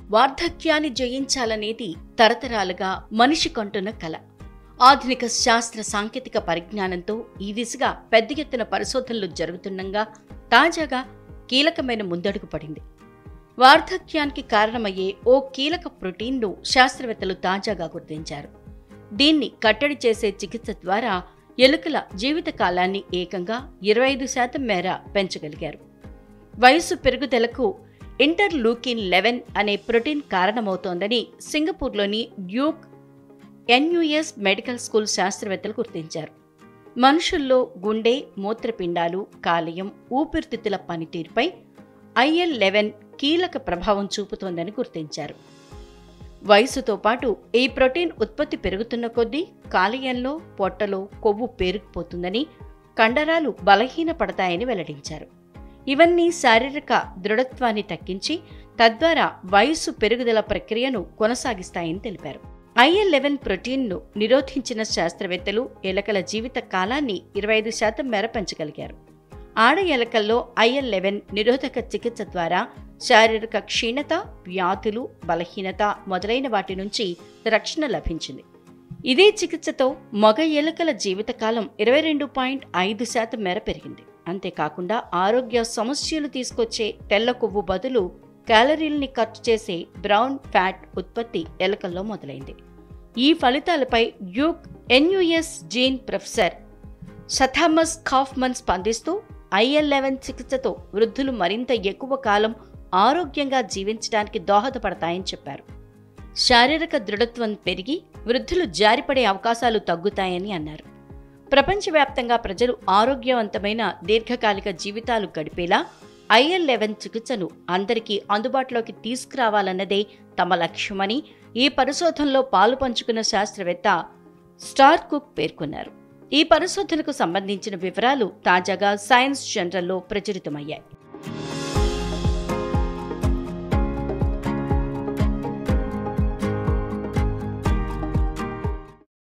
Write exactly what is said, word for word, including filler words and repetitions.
వార్ధక్యాన్ని జయించాలనేది తరతరాలుగా మనిషి కంటున్న కల. ఆధునిక శాస్త్ర సాంకేతిక పరిజ్ఞానంతో ఈ దిశగా పెద్ద ఎత్తున పరిశోధనలు జరుగుతుండగా తాజాగా కీలకమైన ముందడుగు పడింది. వార్ధక్యానికి కారణమయ్యే ఓ కీలక ప్రోటీన్ను శాస్త్రవేత్తలు తాజాగా గుర్తించారు. దీన్ని కట్టడి చేసే చికిత్స ద్వారా ఎలుకల జీవిత కాలాన్ని ఏకంగా ఇరవై ఐదు శాతం మేర పెంచగలిగారు. వయసు పెరుగుదలకు ఇంటర్లూకిన్ లెవెన్ అనే ప్రోటీన్ కారణమవుతోందని సింగపూర్లోని డ్యూక్ ఎన్యుఎస్ మెడికల్ స్కూల్ శాస్త్రవేత్తలు గుర్తించారు. మనుషుల్లో గుండె, మూత్రపిండాలు, కాలేయం, ఊపిరితిత్తుల పనితీరుపై ఐఎల్ లెవెన్ కీలక ప్రభావం చూపుతోందని గుర్తించారు. వయసుతో పాటు ఈ ప్రోటీన్ ఉత్పత్తి పెరుగుతున్న కొద్దీ కాలేయంలో, పొట్టలో కొవ్వు పేరుకుపోతుందని, కండరాలు బలహీనపడతాయని వెల్లడించారు. ఇవన్నీ శారీరక దృఢత్వాన్ని తగ్గించి తద్వారా వయసు పెరుగుదల ప్రక్రియను కొనసాగిస్తాయని తెలిపారు. ఐఎల్ లెవెన్ ప్రోటీన్ను నిరోధించిన శాస్త్రవేత్తలు ఎలకల జీవిత కాలాన్ని ఇరవై ఐదు శాతం మేర పెంచగలిగారు. ఆడ ఎలకల్లో ఐఎల్ లెవెన్ నిరోధక చికిత్స ద్వారా శారీరక క్షీణత, వ్యాధులు, బలహీనత మొదలైన వాటి నుంచి రక్షణ లభించింది. ఇదే చికిత్సతో మగ ఎలుకల జీవితకాలం ఇరవై రెండు పాయింట్ ఐదు శాతం మేర పెరిగింది. అంతేకాకుండా ఆరోగ్య సమస్యలు తీసుకొచ్చే తెల్ల కొవ్వు బదులు క్యాలరీల్ని ఖర్చు చేసే బ్రౌన్ ఫ్యాట్ ఉత్పత్తి ఎలుకల్లో మొదలైంది. ఈ ఫలితాలపై Duke NUS dean professor Thomas Coffman స్పందిస్తూ ఐఎల్ లెవెన్ చికిత్సతో వృద్ధులు మరింత ఎక్కువ కాలం ఆరోగ్యంగా జీవించడానికి దోహదపడతాయని చెప్పారు. శారీరక దృఢత్వం పెరిగి వృద్ధులు జారిపడే అవకాశాలు తగ్గుతాయని అన్నారు. ప్రపంచవ్యాప్తంగా ప్రజలు ఆరోగ్యవంతమైన దీర్ఘకాలిక జీవితాలు గడిపేలా ఐఎల్ లెవెన్ చికిత్సను అందరికీ అందుబాటులోకి తీసుకురావాలన్నదే తమ లక్ష్యమని ఈ పరిశోధనలో పాలు పంచుకున్న శాస్త్రవేత్త స్టార్ కుక్ పేర్కొన్నారు. ఈ పరిశోధనకు సంబంధించిన వివరాలు తాజాగా సైన్స్ జర్నల్లో ప్రచురితమయ్యాయి.